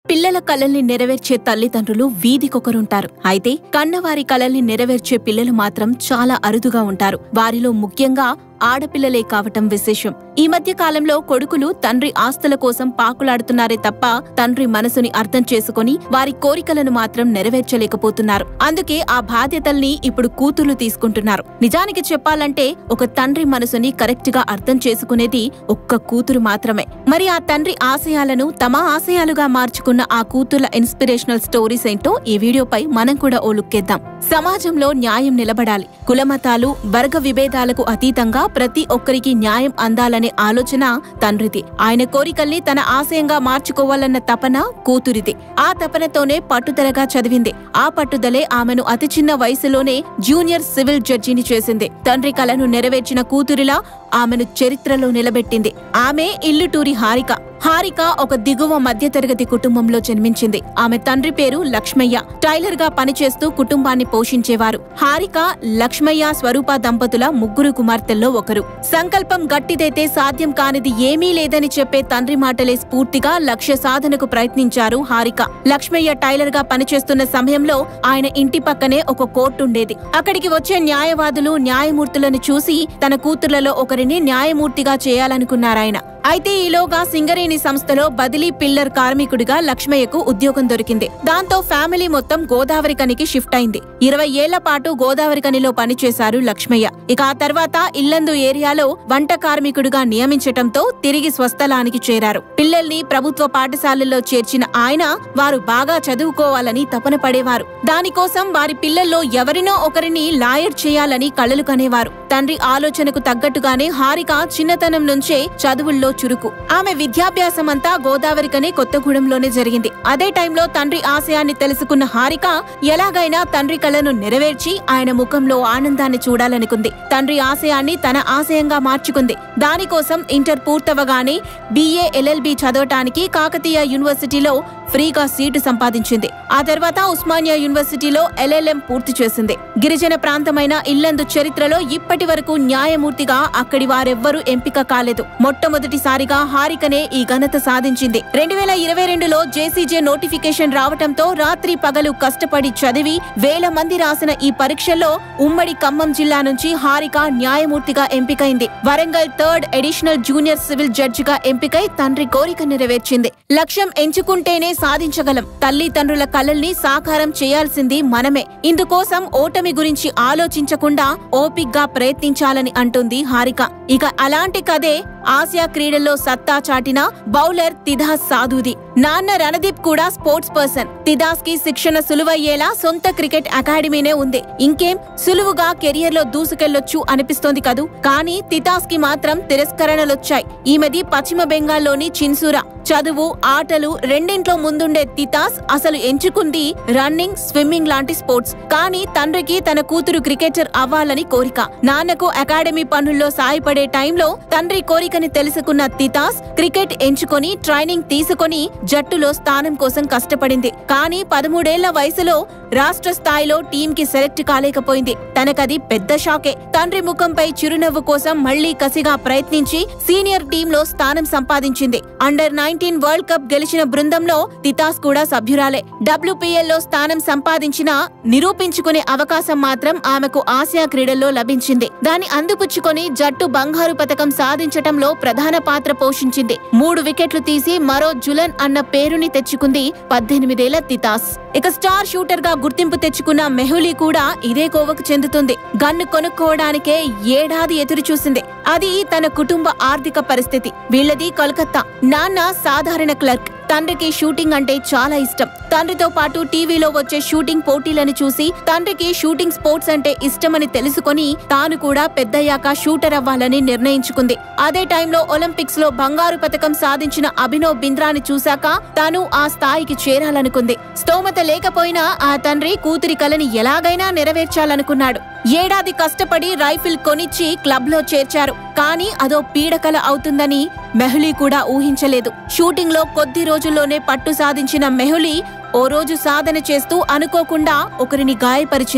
పిల్లల కలల్ని నెరవేర్చే తల్లిదండ్రులు వీధికొకరుంటారు. అయితే కన్నవారి కలల్ని నెరవేర్చే పిల్లలు మాత్రం చాలా అరుదుగా ఉంటారు. వారిలో ముఖ్యంగా ఆడపిల్లలే కావటం విశేషం. ఈ మధ్య కాలంలో కొడుకులు తండ్రి ఆస్తుల కోసం పాకులాడుతున్నారే తప్ప తండ్రి మనసుని అర్థం చేసుకుని వారి కోరికలను మాత్రం నెరవేర్చలేకపోతున్నారు. అందుకే ఆ బాధ్యతల్ని ఇప్పుడు కూతుర్లు తీసుకుంటున్నారు. నిజానికి చెప్పాలంటే ఒక తండ్రి మనసుని కరెక్ట్ గా అర్థం చేసుకునేది ఒక్క కూతురు మాత్రమే. మరి ఆ తండ్రి ఆశయాలను తమ ఆశయాలుగా మార్చుకున్న ఆ కూతుర్ల ఇన్స్పిరేషనల్ స్టోరీస్ ఏంటో ఈ వీడియోపై మనం కూడా ఓ లుక్కేద్దాం. సమాజంలో న్యాయం నిలబడాలి. కులమతాలు వర్గ విభేదాలకు అతీతంగా ప్రతి ఒక్కరికి న్యాయం అందాలనే ఆలోచన తండ్రిది. ఆయన కోరికల్ని తన ఆశయంగా మార్చుకోవాలన్న తపన కూతురిది. ఆ తపనతోనే పట్టుదలగా చదివింది. ఆ పట్టుదలే ఆమెను అతి చిన్న వయసులోనే జూనియర్ సివిల్ జడ్జిని చేసింది. తండ్రి కలను నెరవేర్చిన కూతురిలా ఆమెను చరిత్రలో నిలబెట్టింది. ఆమె ఇల్లుటూరి హారిక. హారిక ఒక దిగువ మధ్యతరగతి కుటుంబంలో జన్మించింది. ఆమె తండ్రి పేరు లక్ష్మయ్య. టైలర్ గా పనిచేస్తూ కుటుంబాన్ని పోషించేవారు. హారిక, లక్ష్మయ్య, స్వరూప దంపతుల ముగ్గురు కుమార్తెల్లో ఒకరు. సంకల్పం గట్టిదైతే సాధ్యం కానిది ఏమీ లేదని చెప్పే తండ్రి మాటలే స్ఫూర్తిగా లక్ష్య సాధనకు ప్రయత్నించారు హారిక. లక్ష్మయ్య టైలర్ గా పనిచేస్తున్న సమయంలో ఆయన ఇంటి పక్కనే ఒక కోర్టుండేది. అక్కడికి వచ్చే న్యాయవాదులు, న్యాయమూర్తులను చూసి తన కూతుర్లలో ఒకరిని న్యాయమూర్తిగా చేయాలనుకున్నారాయన. అయితే ఈలోగా సింగరేణి సంస్థలో బదిలీ పిల్లర్ కార్మికుడిగా లక్ష్మయ్యకు ఉద్యోగం దొరికింది. దాంతో ఫ్యామిలీ మొత్తం గోదావరిఖనికి షిఫ్ట్ అయింది. 20 ఏళ్ల పాటు గోదావరిఖనిలో పనిచేశారు లక్ష్మయ్య. ఇక ఆ తర్వాత ఇల్లందు ఏరియాలో వంట కార్మికుడిగా నియమించటంతో తిరిగి స్వస్థలానికి చేరారు. పిల్లల్ని ప్రభుత్వ పాఠశాలల్లో చేర్చిన ఆయన వారు బాగా చదువుకోవాలని తపన పడేవారు. దానికోసం వారి పిల్లల్లో ఎవరినో ఒకరిని లాయర్ చేయాలని కలలు కనేవారు. తండ్రి ఆలోచనకు తగ్గట్టుగానే హారిక చిన్నతనం నుంచే చదువుల్లో చురుకు. ఆమె విద్యాభ్యాసమంతా గోదావరిఖని కొత్తగూడెంలోనే జరిగింది. అదే టైంలో తండ్రి ఆశయాన్ని తెలుసుకున్న హారిక ఎలాగైనా తండ్రి కలను నెరవేర్చి ఆయన ముఖంలో ఆనందాన్ని చూడాలనుకుంది. తండ్రి ఆశయాన్ని తన ఆశయంగా మార్చుకుంది. దానికోసం ఇంటర్ పూర్తవగానే BA LLB చదవటానికి కాకతీయ యూనివర్సిటీలో ఫ్రీగా సీటు సంపాదించింది. ఆ తర్వాత ఉస్మానియా యూనివర్సిటీలో LLM పూర్తి చేసింది. గిరిజన ప్రాంతమైన ఇల్లందు చరిత్రలో ఇప్పటి వరకు న్యాయమూర్తిగా అక్కడి వారెవ్వరూ ఎంపిక కాలేదు. మొట్టమొదటిసారిగా హారికనే ఈ ఘనత సాధించింది. 2022లో JCJ నోటిఫికేషన్ రావటంతో రాత్రి పగలు కష్టపడి చదివి వేల మంది రాసిన ఈ పరీక్షల్లో ఉమ్మడి ఖమ్మం జిల్లా నుంచి హారిక న్యాయమూర్తిగా ఎంపికైంది. Warangal 3rd additional junior civil జడ్జిగా ఎంపికై తండ్రి కోరిక నెరవేర్చింది. లక్ష్యం ఎంచుకుంటేనే సాధించగలం. తల్లిదండ్రుల కలల్ని సాకారం చేయాల్సింది మనమే. ఇందుకోసం ఓటమి గురించి ఆలోచించకుండా ఓపిగ్గా ప్రయత్నించాలని అంటుంది హారిక. ఇక అలాంటి కథే ఆసియా క్రీడల్లో సత్తా చాటిన బౌలర్ తిదాస్ సాధుది. నాన్న రణదీప్ కూడా స్పోర్ట్స్ పర్సన్. తిదాస్ కి శిక్షణ సులువయ్యేలా సొంత క్రికెట్ అకాడమీనే ఉంది. ఇంకేం సులువుగా కెరియర్ లో దూసుకెళ్లొచ్చు అనిపిస్తోంది కదూ. కానీ తిదాస్ కి మాత్రం తిరస్కరణలొచ్చాయి. ఈమెది పశ్చిమ బెంగాల్లోని చిన్సూరా. చదువు, ఆటలు రెండింట్లో ముందుండే తితాస్ అసలు ఎంచుకుంది రన్నింగ్, స్విమ్మింగ్ లాంటి స్పోర్ట్స్. కానీ తండ్రికి తన కూతురు క్రికెటర్ అవ్వాలని కోరిక. నాన్నకు అకాడమీ పనుల్లో సాయపడే టైంలో తండ్రి కోరికని తెలుసుకున్న తితాస్ క్రికెట్ ఎంచుకొని ట్రైనింగ్ తీసుకొని జట్టులో స్థానం కోసం కష్టపడింది. కానీ 13 ఏళ్ల వయసులో రాష్ట్ర స్థాయిలో టీంకి సెలెక్ట్ కాలేకపోయింది. తనకది పెద్ద షాకే. తండ్రి ముఖంపై చిరునవ్వు కోసం మళ్లీ కసిగా ప్రయత్నించి సీనియర్ టీంలో స్థానం సంపాదించింది. అండర్-19 వరల్డ్ కప్ గెలిచిన బృందంలో తితాస్ కూడా సభ్యురాలే. WPLలో స్థానం సంపాదించినా నిరూపించుకునే అవకాశం మాత్రం ఆమెకు ఆసియా క్రీడల్లో లభించింది. దాన్ని అందిపుచ్చుకొని జట్టు బంగారు పతకం సాధించటంలో ప్రధాన పాత్ర పోషించింది. 3 వికెట్లు తీసి మరో జులన్ అన్న పేరుని తెచ్చుకుంది 18 ఏళ్ల తితాస్. ఇక స్టార్ షూటర్ గా గుర్తింపు తెచ్చుకున్న మెహులీ కూడా ఇదే కోవకు చెందుతుంది. గన్ను కొనుక్కోవడానికే ఏడాది ఎదురు చూసింది. అది తన కుటుంబ ఆర్థిక పరిస్థితి. వీళ్లది కోల్కతా. నాన్న సాధారణ క్లర్క్. తండ్రికి షూటింగ్ అంటే చాలా ఇష్టం. తండ్రితో పాటు టీవీలో వచ్చే షూటింగ్ పోటీలను చూసి తండ్రికి షూటింగ్ స్పోర్ట్స్ అంటే ఇష్టమని తెలుసుకొని తాను కూడా పెద్దయ్యాక షూటర్ అవ్వాలని నిర్ణయించుకుంది. అదే టైంలో ఒలింపిక్స్ లో బంగారు పతకం సాధించిన అభినవ్ బింద్రాని చూశాక తాను ఆ స్థాయికి చేరాలనుకుంది. స్తోమత లేకపోయినా ఆ తండ్రి కూతురి కలని ఎలాగైనా నెరవేర్చాలనుకున్నాడు. ఏడాది కష్టపడి రైఫిల్ కొనిచ్చి క్లబ్ లో చేర్చారు. కానీ అదో పీడకల అవుతుందని మెహులీ కూడా ఊహించలేదు. షూటింగ్ లో కొద్ది రోజుల్లోనే పట్టు సాధించిన మెహులీ ఓ రోజు సాధన చేస్తూ అనుకోకుండా ఒకరిని గాయపరిచింది.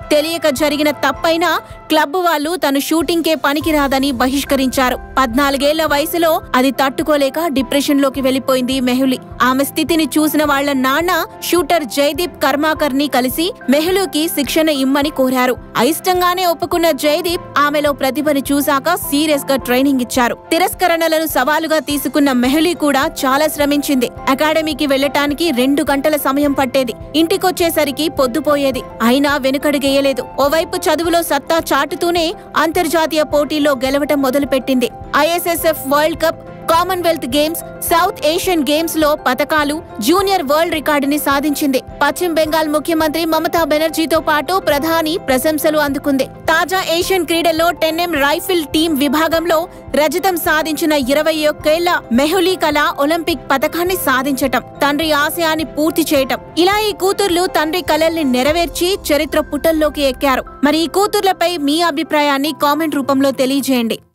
తెలియక జరిగిన తప్పైనా క్లబ్ వాళ్ళు తను షూటింగ్కే పనికిరాదని బహిష్కరించారు. 14 ఏళ్ల వయసులో అది తట్టుకోలేక డిప్రెషన్ లోకి వెళ్లిపోయింది మెహులి. ఆమె స్థితిని చూసిన వాళ్ల నాన్న షూటర్ జయదీప్ కర్మాకర్ ని కలిసి మెహులుకి శిక్షణ ఇమ్మని కోరారు. అయిష్టంగానే ఒప్పుకున్న జయదీప్ ఆమెలో ప్రతిభని చూశాక సీరియస్ గా ట్రైనింగ్ ఇచ్చారు. తిరస్కరణలను సవాలుగా తీసుకున్న మెహులి కూడా చాలా శ్రమించింది. అకాడమీకి వెళ్లటానికి 2 గంటల సమయం పట్టేది. ఇంటికొచ్చేసరికి పొద్దుపోయేది. అయినా వెనుకడుగేయలేదు. ఓవైపు చదువులో సత్తా చాటుతూనే అంతర్జాతీయ పోటీల్లో గెలవటం మొదలుపెట్టింది. ISSF world cup, Commonwealth games, South Asian games లో పతకాలు, జూనియర్ వరల్డ్ రికార్డుని సాధించింది. పశ్చిమ బెంగాల్ ముఖ్యమంత్రి మమతా బెనర్జీతో పాటు ప్రధాని ప్రశంసలు అందుకుంది. తాజా ఏషియన్ క్రీడల్లో 10M రైఫిల్ టీం విభాగంలో రజతం సాధించిన 21 ఏళ్ల మెహులి కళ ఒలింపిక్ పతకాన్ని సాధించటం, తండ్రి ఆశయాన్ని పూర్తి చేయటం. ఇలా ఈ కూతుర్లు తండ్రి కలల్ని నెరవేర్చి చరిత్ర పుటల్లోకి ఎక్కారు. మరి ఈ కూతుర్లపై మీ అభిప్రాయాన్ని కామెంట్ రూపంలో తెలియజేయండి.